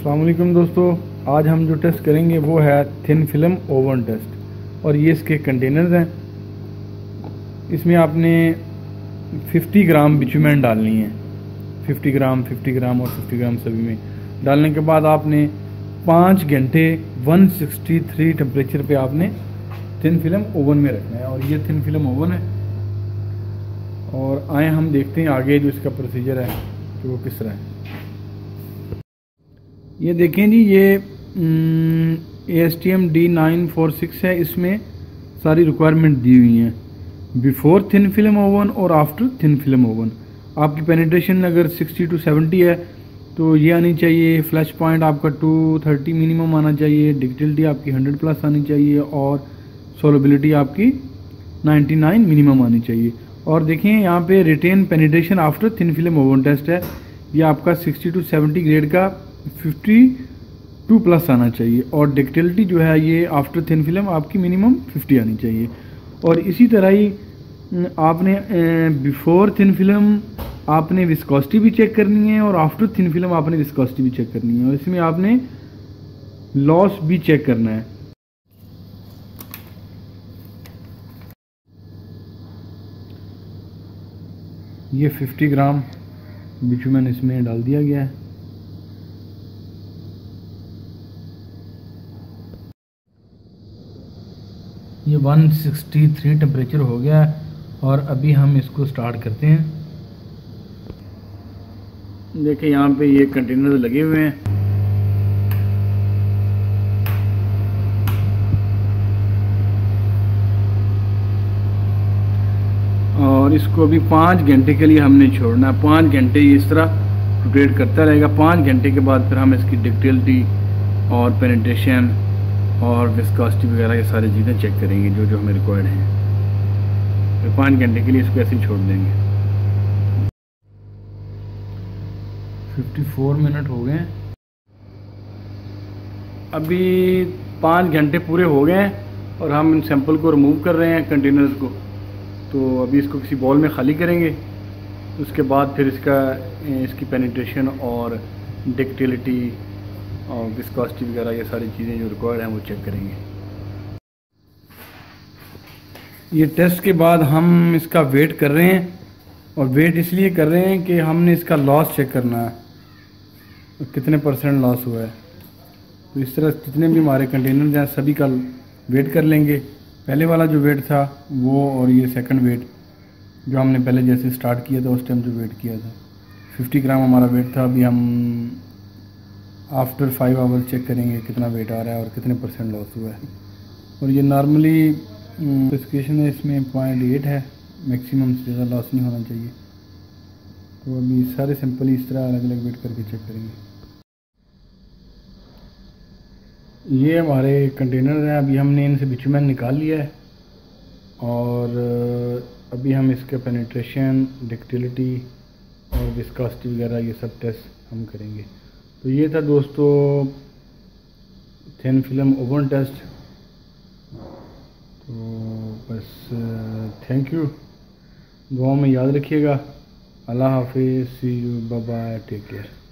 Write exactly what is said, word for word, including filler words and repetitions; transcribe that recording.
अस्सलाम वालेकुम दोस्तों, आज हम जो टेस्ट करेंगे वो है थिन फिल्म ओवन टेस्ट। और ये इसके कंटेनर्स हैं। इसमें आपने पचास ग्राम बिचुमेन डालनी है, पचास ग्राम पचास ग्राम और पचास ग्राम सभी में डालने के बाद आपने पाँच घंटे एक सौ तिरसठ टेम्परेचर पे आपने थिन फिल्म ओवन में रखना है। और ये थिन फिल्म ओवन है। और आए हम देखते हैं आगे जो इसका प्रोसीजर है कि वो किस तरह है। ये देखें जी, ये A S T M D nine four six है। इसमें सारी रिक्वायरमेंट दी हुई हैं, बिफोर थिन फिल्म ओवन और आफ्टर थिन फिल्म ओवन। आपकी पेनिट्रेशन अगर साठ टू सत्तर है तो ये आनी चाहिए। फ्लैश पॉइंट आपका दो सौ तीस मिनिमम आना चाहिए। डिक्टिलिटी आपकी सौ प्लस आनी चाहिए और सोलबिलिटी आपकी निन्यानवे मिनिमम आनी चाहिए। और देखें यहाँ पे retain penetration after thin film oven test है। ये आपका साठ टू सत्तर ग्रेड का बावन प्लस आना चाहिए। और डिक्टिलिटी जो है ये आफ्टर थिन फिल्म आपकी मिनिमम पचास आनी चाहिए। और इसी तरह ही आपने बिफोर थिन फिल्म आपने विस्कोसिटी भी चेक करनी है और आफ्टर थिन फिल्म आपने विस्कोसिटी भी चेक करनी है। और इसमें आपने लॉस भी चेक करना है। ये पचास ग्राम बिचुमेन इसमें डाल दिया गया है। ये एक सौ तिरसठ टेम्परेचर हो गया है और अभी हम इसको स्टार्ट करते हैं। देखिए यहाँ पे ये कंटेनर लगे हुए हैं। और इसको अभी पाँच घंटे के लिए हमने छोड़ना है। पाँच घंटे ये इस तरह रोटेट करता रहेगा। पाँच घंटे के बाद फिर हम इसकी डिक्टिलिटी और पेनिट्रेशन और विस्कोसिटी वगैरह ये सारी चीज़ें चेक करेंगे जो जो हमें रिक्वायर्ड हैं। फिर पाँच घंटे के लिए इसको ऐसे ही छोड़ देंगे। चौवन मिनट हो गए। अभी पाँच घंटे पूरे हो गए हैं और हम इन सैंपल को रिमूव कर रहे हैं कंटेनर्स को। तो अभी इसको किसी बॉल में खाली करेंगे। उसके बाद फिर इसका इसकी पेनिट्रेशन और डिक्टिलिटी और विस्कोसिटी वगैरह ये सारी चीज़ें जो रिक्वायर्ड हैं वो चेक करेंगे। ये टेस्ट के बाद हम इसका वेट कर रहे हैं। और वेट इसलिए कर रहे हैं कि हमने इसका लॉस चेक करना है, तो कितने परसेंट लॉस हुआ है। तो इस तरह जितने भी हमारे कंटेनर हैं सभी का वेट कर लेंगे। पहले वाला जो वेट था वो और ये सेकंड वेट जो हमने पहले जैसे स्टार्ट किया था उस टाइम जो वेट किया था पचास ग्राम हमारा वेट था। अभी हम आफ्टर फाइव आवर चेक करेंगे कितना वेट आ रहा है और कितने परसेंट लॉस हुआ है। और ये नॉर्मली स्पेसिफिकेशन है इसमें पॉइंट एट है, मैक्सिमम से ज़्यादा लॉस नहीं होना चाहिए। तो अभी सारे सैंपल इस तरह अलग अलग वेट करके चेक करेंगे। ये हमारे कंटेनर हैं। अभी हमने इनसे बिचुमेन निकाल लिया है और अभी हम इसका पेनिट्रेशन, डिक्टिलिटी और विस्कोसिटी वगैरह ये सब टेस्ट हम करेंगे। तो ये था दोस्तों थिन फिल्म ओवन टेस्ट। तो बस थैंक यू, दुआ में याद रखिएगा। अल्लाह हाफिज़, see you, bye bye, take care.